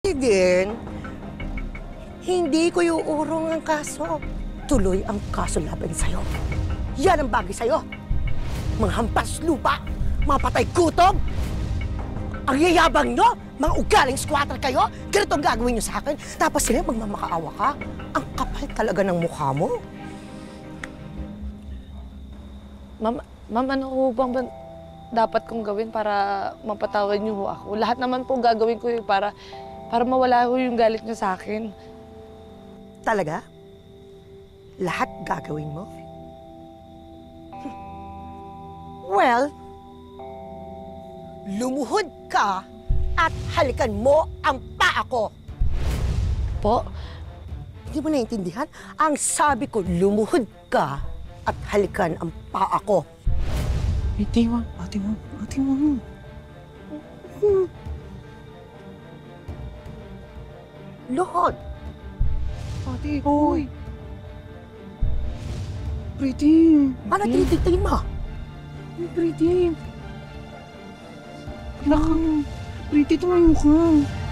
din, hindi ko iuurong ang kaso. Tuloy ang kaso laban sa'yo. Yan ang bagay sa'yo. Mga hampas lupa, mga patay gutom. Ang yayabang nyo, mga ugaling squatter kayo, ganito ang gagawin nyo sa akin. Tapos sila magmamakaawa ka. Ang kapal talaga ng mukha mo. Ma'am, ano ho bang dapat kong gawin para mapatawad niyo ho ako? Lahat naman po gagawin ko para mawala ho yung galit niyo sa akin. Talaga? Lahat gagawin mo? Well, lumuhod ka at halikan mo ang paa ko. Po? Hindi mo naiintindihan? Ang sabi ko, lumuhod ka at halikan ang paa ko. Ate, wag. Ate, wag. Ate, wag. Luhod! Ate, hoy. Pretty. Ano tinitigtingin mo? Pretty. Pretty, tumayo ka.